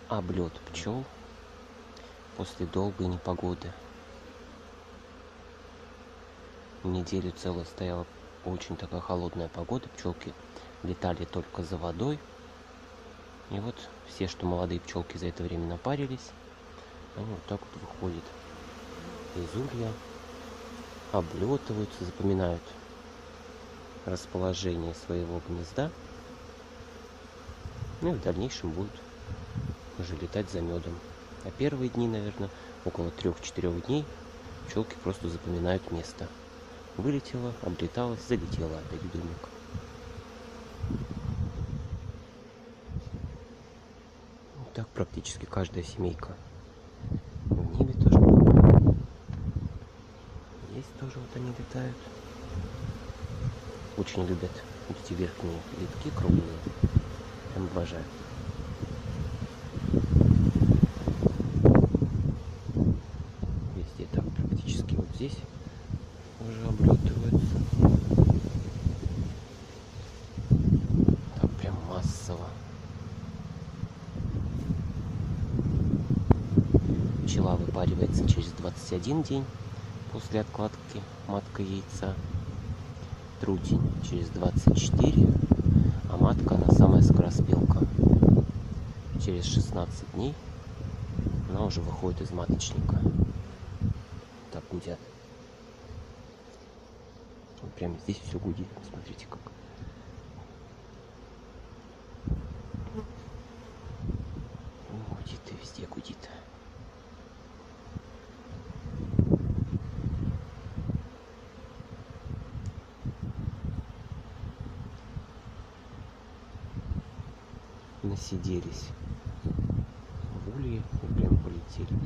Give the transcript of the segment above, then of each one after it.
облет пчел после долгой непогоды. Неделю целую стояла очень такая холодная погода, пчелки летали только за водой. И вот все, что молодые пчелки за это время напарились, они вот так вот выходят из улья, облетываются, запоминают расположение своего гнезда. Ну и в дальнейшем будут уже летать за медом. А первые дни, наверное, около 3-4 дней пчелки просто запоминают место. Вылетела, облеталась, залетела опять в домик. Так практически каждая семейка. В небе тоже. Здесь тоже вот они летают. Очень любят эти верхние литки круглые. Прям обожают. Везде так практически вот здесь уже облетываются. Так прям массово. Пчела выпаривается через 21 день после откладки матка яйца. Трутень через 24, а матка, она самая скороспелка. Через 16 дней она уже выходит из маточника. Так гудят. Вот прямо здесь все гудит. Смотрите как. Гудит и везде гудит. Насиделись в улье и прям полетели.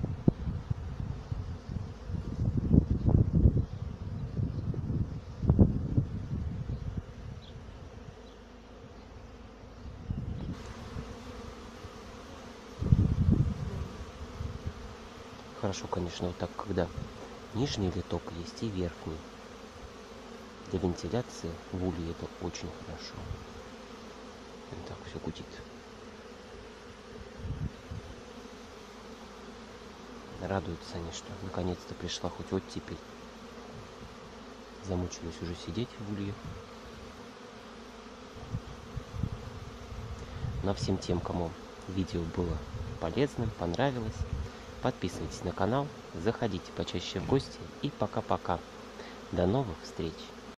Хорошо, конечно, вот так, когда нижний литок есть и верхний. Для вентиляции в улье это очень хорошо. Вот так все гудит. Радуются они, что наконец-то пришла хоть оттепель. Замучились уже сидеть в улье. Но всем тем, кому видео было полезным, понравилось, подписывайтесь на канал, заходите почаще в гости и пока-пока. До новых встреч!